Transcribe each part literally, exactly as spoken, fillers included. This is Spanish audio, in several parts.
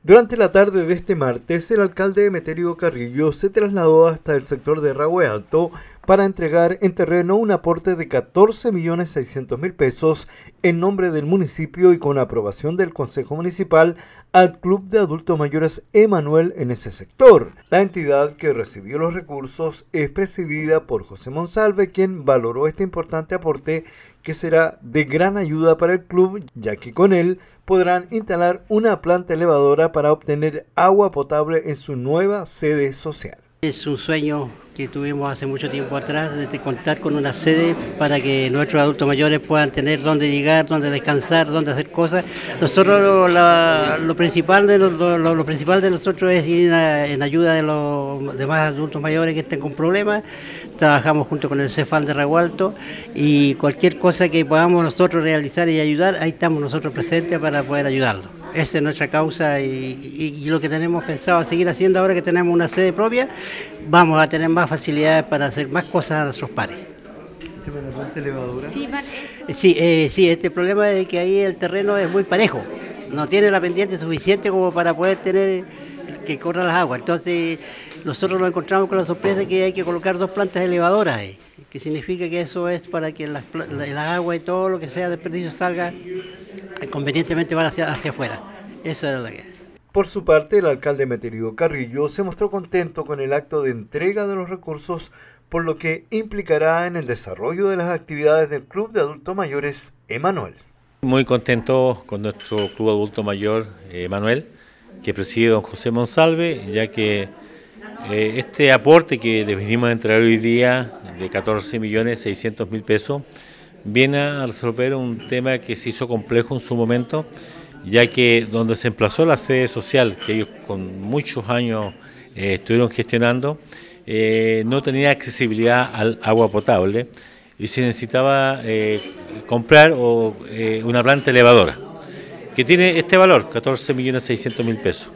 Durante la tarde de este martes, el alcalde Emeterio Carrillo se trasladó hasta el sector de Rahue Alto para entregar en terreno un aporte de catorce millones seiscientos mil pesos en nombre del municipio y con aprobación del Consejo Municipal al Club de Adultos Mayores Emanuel en ese sector. La entidad que recibió los recursos es presidida por José Monsalve, quien valoró este importante aporte que será de gran ayuda para el club, ya que con él podrán instalar una planta elevadora para obtener agua potable en su nueva sede social. Es un sueño que tuvimos hace mucho tiempo atrás, de contar con una sede para que nuestros adultos mayores puedan tener dónde llegar, dónde descansar, dónde hacer cosas. Nosotros lo, la, lo, principal, de, lo, lo, lo principal de nosotros es ir a, en ayuda de los demás adultos mayores que estén con problemas. Trabajamos junto con el Cefal de Rahue Alto y cualquier cosa que podamos nosotros realizar y ayudar, ahí estamos nosotros presentes para poder ayudarlos. Esa es nuestra causa y, y, y lo que tenemos pensado seguir haciendo ahora que tenemos una sede propia, vamos a tener más facilidades para hacer más cosas a nuestros pares. ¿Tema de la planta elevadora? Sí, sí, eh, sí, este problema es que ahí el terreno es muy parejo, no tiene la pendiente suficiente como para poder tener que corra las aguas. Entonces nosotros nos encontramos con la sorpresa de que hay que colocar dos plantas elevadoras ahí, que significa que eso es para que las, la agua y todo lo que sea desperdicio salga convenientemente van hacia, hacia afuera. Eso es lo que es. Por su parte, el alcalde Emeterio Carrillo se mostró contento con el acto de entrega de los recursos, por lo que implicará en el desarrollo de las actividades del Club de Adultos Mayores Emanuel. Muy contento con nuestro Club Adulto Mayor Emanuel, que preside don José Monsalve, ya que eh, este aporte que les venimos a entregar hoy día de catorce millones seiscientos mil pesos viene a resolver un tema que se hizo complejo en su momento, ya que donde se emplazó la sede social, que ellos con muchos años eh, estuvieron gestionando, eh, no tenía accesibilidad al agua potable y se necesitaba eh, comprar o, eh, una planta elevadora, que tiene este valor, catorce millones seiscientos mil pesos.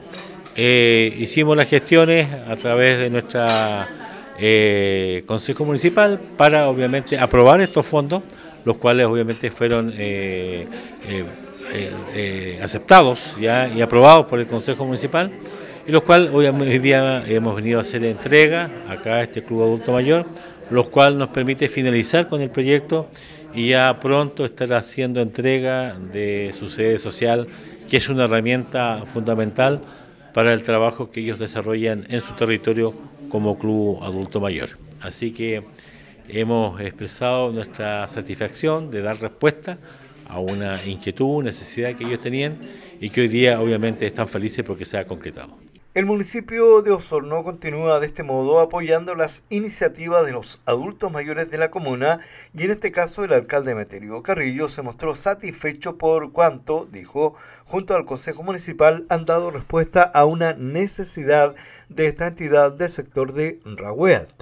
Eh, hicimos las gestiones a través de nuestra eh, Consejo Municipal para obviamente aprobar estos fondos, los cuales obviamente fueron eh, eh, eh, eh, aceptados ya y aprobados por el Consejo Municipal, y los cuales hoy, hoy día hemos venido a hacer entrega acá a este Club Adulto Mayor, los cuales nos permite finalizar con el proyecto y ya pronto estar haciendo entrega de su sede social, que es una herramienta fundamental para el trabajo que ellos desarrollan en su territorio como Club Adulto Mayor. Así que hemos expresado nuestra satisfacción de dar respuesta a una inquietud, necesidad que ellos tenían y que hoy día obviamente están felices porque se ha concretado. El municipio de Osorno continúa de este modo apoyando las iniciativas de los adultos mayores de la comuna y en este caso el alcalde Emeterio Carrillo se mostró satisfecho por cuanto, dijo, junto al Consejo Municipal han dado respuesta a una necesidad de esta entidad del sector de Rahue Alto.